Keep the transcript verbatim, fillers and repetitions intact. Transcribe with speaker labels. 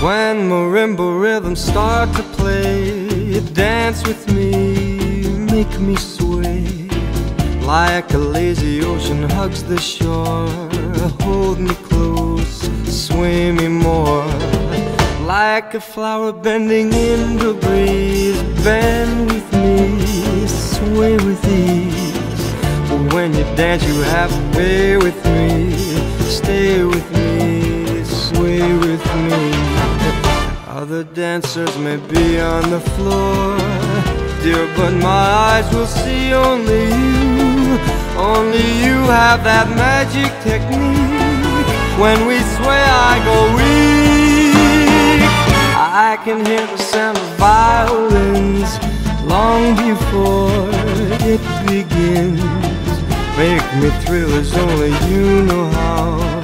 Speaker 1: When marimba rhythms start to play, dance with me, make me sway. Like a lazy ocean hugs the shore, hold me close, sway me more. Like a flower bending in the breeze, bend with me, sway with ease. When you dance you have to pay with me, stay with me, sway with me. Other dancers may be on the floor, dear, but my eyes will see only you. Only you have that magic technique. When we sway I go weak. I can hear the sound of violins long before it begins. Make me thrill as only you know how.